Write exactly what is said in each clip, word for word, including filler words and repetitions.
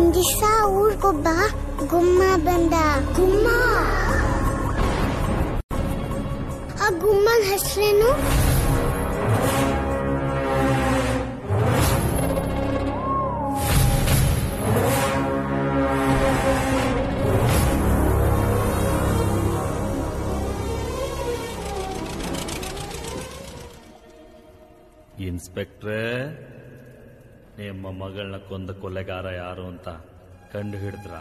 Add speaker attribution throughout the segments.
Speaker 1: ಒಂದಿವ್ಸ ಊರ್ಗೊಬ್ಬ ಗುಮ್ಮ ಬಂದ. ಗುಮ್ಮ? ಆ ಗುಮ್ಮನ ಹೆಸರೇನು?
Speaker 2: ಇನ್ಸ್ಪೆಕ್ಟ್ರೇ, ನಿಮ್ಮ ಮಗಳನ್ನ ಕೊಂದ ಕೊಲೆಗಾರ ಯಾರು ಅಂತ ಕಂಡು ಹಿಡಿದ್ರ?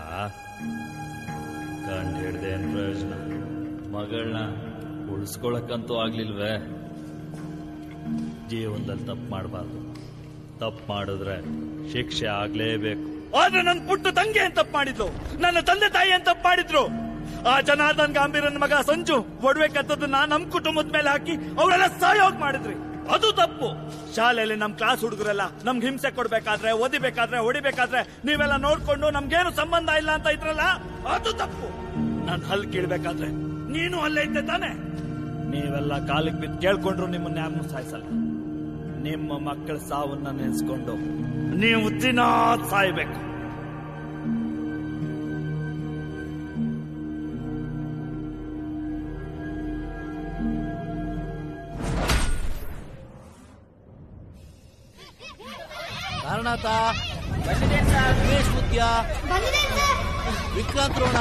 Speaker 2: ಕಂಡು ಹಿಡ್ದೆ ಏನ್ ಪ್ರಯೋಜನ? ಮಗಳನ್ನ ಉಳಿಸ್ಕೊಳಕ್ಕಂತೂ ಆಗ್ಲಿಲ್ವೇ? ಜೀವನದಲ್ಲಿ ತಪ್ಪು ಮಾಡಬಾರ್ದು. ತಪ್ಪು ಮಾಡಿದ್ರೆ ಶಿಕ್ಷೆ ಆಗ್ಲೇಬೇಕು.
Speaker 3: ಆದ್ರೆ ನನ್ನ ಪುಟ್ಟ ತಂಗಿ ಏನ್ ತಪ್ಪು ಮಾಡಿದ್ಲು? ನನ್ನ ತಂದೆ ತಾಯಿ ಏನ್ ತಪ್ಪು ಮಾಡಿದ್ರು? ಆ ಜನಾರ್ದನ್ ಗಾಂಭೀರನ್ ಮಗ ಸಂಜು ಒಡವೆ ಕತ್ತದನ್ನ ನಮ್ ಕುಟುಂಬದ ಮೇಲೆ ಹಾಕಿ ಅವರೆಲ್ಲ ಸಹಯೋಗ ಮಾಡಿದ್ರಿ. ಅದು ತಪ್ಪು. ಶಾಲೆಯಲ್ಲಿ ನಮ್ ಕ್ಲಾಸ್ ಹುಡುಗರೆಲ್ಲ ನಮ್ಗೆ ಹಿಂಸೆ ಕೊಡ್ಬೇಕಾದ್ರೆ, ಓದಿಬೇಕಾದ್ರೆ, ಹೊಡಿಬೇಕಾದ್ರೆ ನೀವೆಲ್ಲ ನೋಡ್ಕೊಂಡು ನಮ್ಗೇನು ಸಂಬಂಧ ಇಲ್ಲ ಅಂತ ಇದ್ರಲ್ಲ, ಅದು ತಪ್ಪು. ನಾನ್ ಹಲ್ ಕೀಳ್ಬೇಕಾದ್ರೆ ನೀನು ಅಲ್ಲೇ ಇದ್ದೆ ತಾನೆ? ನೀವೆಲ್ಲ ಕಾಲಿಗೆ ಬಿದ್ದು ಕೇಳ್ಕೊಂಡ್ರು ನಿಮ್ಮನ್ನ ಯಾರನ್ನೂ ಸಾಯಿಸಲ್ಲ. ನಿಮ್ಮ ಮಕ್ಕಳ ಸಾವನ್ನ ನೆನೆಸ್ಕೊಂಡು ನೀವು ದಿನ ಸಾಯ್ಬೇಕು.
Speaker 4: ಕಾರಣಾತ ಗಣೇಶ್ ಮುದ್ಯ, ವಿಕ್ರಾಂತ್ ರೋಣ,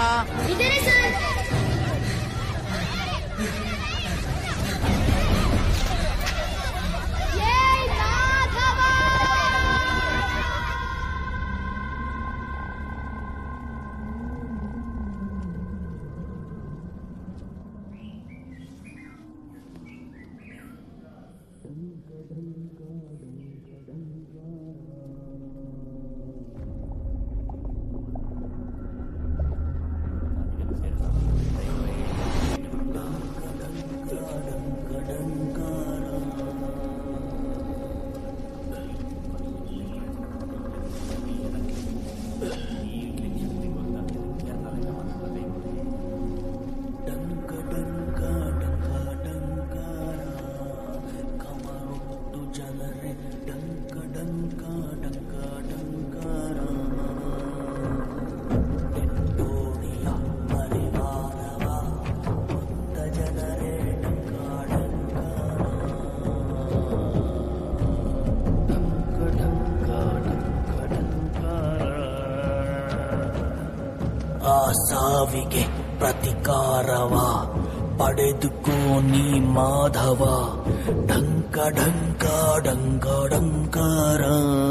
Speaker 5: ಸಾವಿಗೆ ಪ್ರತಿಕಾರವ ಪಡೆದುಕೋ ನೀ ಮಾಧವ. ಢಂಕ ಢಂಕ ಢಂಕ ಢಂಕಾರ.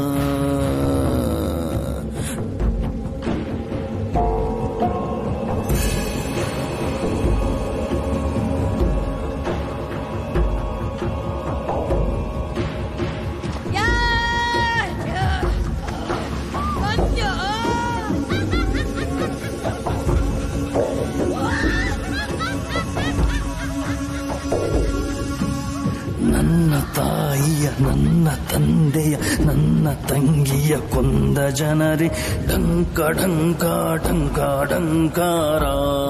Speaker 5: ನನ್ನ ತಾಯಿಯ, ನನ್ನ ತಂದೆಯ, ನನ್ನ ತಂಗಿಯ ಕೊಂದ ಜನರೇ ಢಂಕ ಢಂಕ ಢಂಕ ಢಂಕಾರ.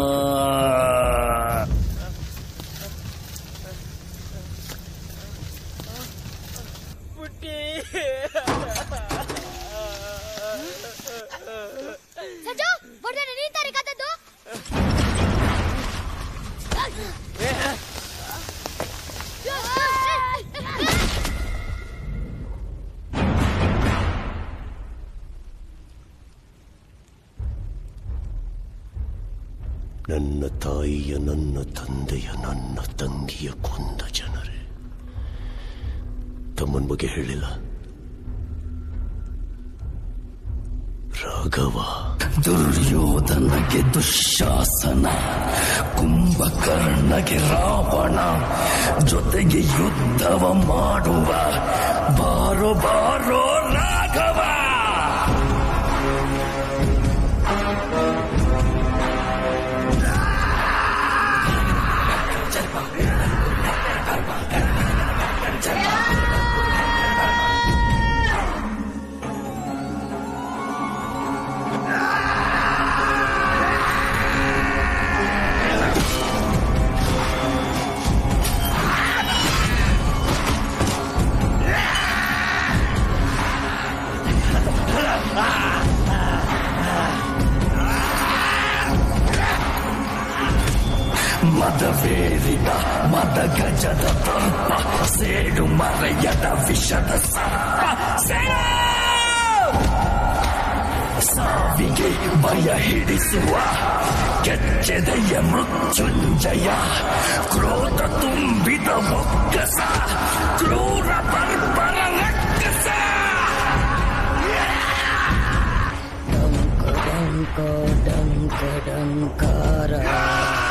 Speaker 5: ನನ್ನ ತಾಯಿಯ, ನನ್ನ ತಂದೆಯ, ನನ್ನ ತಂಗಿಯ ಕೊಂದ ಜನರೇ ತಮ್ಮನ ಬಗ್ಗೆ ಹೇಳಿಲ್ಲ. ರಾಘವ. ದುರ್ಯೋಧನಗೆ ದುಶ್ಯಾಸನ, ಕುಂಭಕರ್ಣಗೆ ರಾವಣ, ಜೊತೆಗೆ ಯುದ್ಧವ ಮಾಡುವ ಬಾರೋ ಬಾರೋ ರಾಘವ. ಮದವೇರಿದ ಮದ ಗಜದ ತರ್ಪ ಸೇಡು ಮರೆಯದ ವಿಷದ ಸರ್ಪ ಸೇಡು ಸಾವಿಗೆ ಭಯ ಹಿಡಿಸುವ ಕೆಚ್ಚೆದೆಯ ಮೃತ್ಯುಂಜಯ ಕ್ರೋಧ ತುಂಬಿದ ಒಕ್ಕಸ ಕ್ರೂರ ಬರ್ಬರ ರಕ್ಕಸ
Speaker 6: ಡಂಕ ಡಂಕ ಡಂಕ ಡಂಕಾರ